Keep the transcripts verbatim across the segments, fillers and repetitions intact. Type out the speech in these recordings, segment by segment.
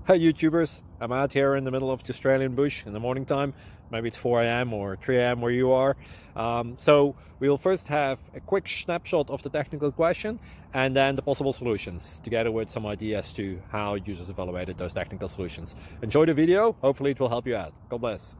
Hi YouTubers, I'm out here in the middle of the Australian bush in the morning time. Maybe it's four A M or three A M where you are. Um, so we'll first have a quick snapshot of the technical question and then the possible solutions, together with some ideas to how users evaluated those technical solutions. Enjoy the video, hopefully it will help you out. God bless.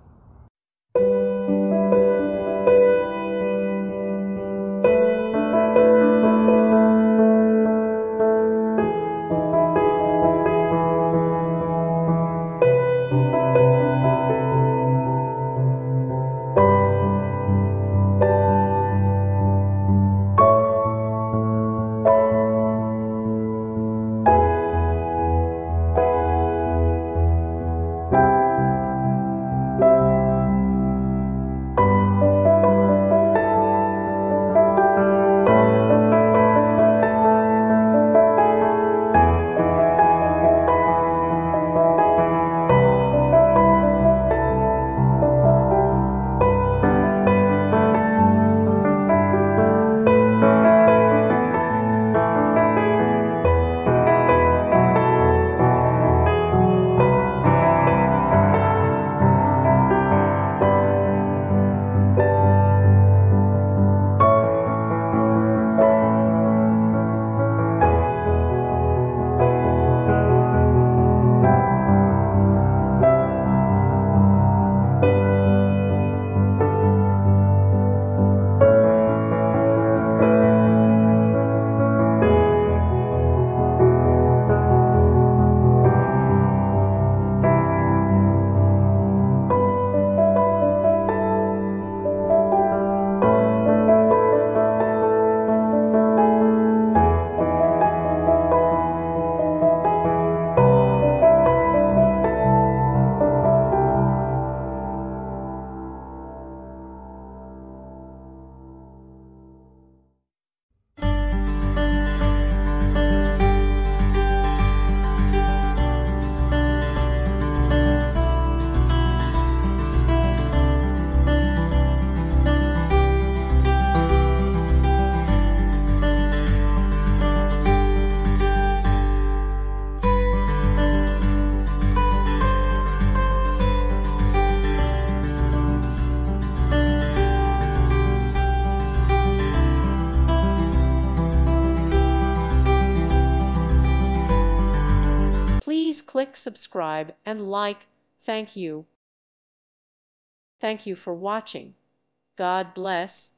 Please click subscribe and like. Thank you. Thank you for watching. God bless.